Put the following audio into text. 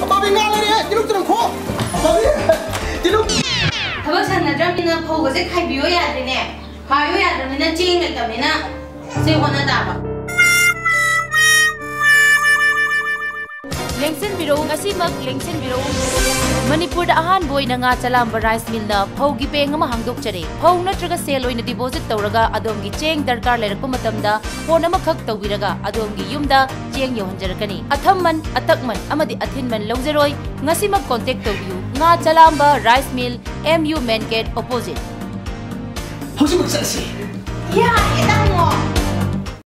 Bobby ngang lên đi, Tiluk từ khô. Bobby, Tiluk. Thằng bác sang là trong mình là phô cái gì khai biểu ya thế nè, khai biểu ya rồi mình là chiên này cả mình là siêu con là đạp à. Lengsen biro ngasi mak lengsen biro Manipur da ahan boy na nga chalam rice mill na phau gi peng ama hangdok chare phau natraga sale oina deposit tawraga adom gi cheng darkar lerak matamda phone ama khak tawiraga adom gi yumda cheng yohanjarakani athamman atakman amadi athinman longzeroi ngasi mak contact tawbiu nga chalamba rice mill MU main gate opposite How's it going? Yeah, itang mo.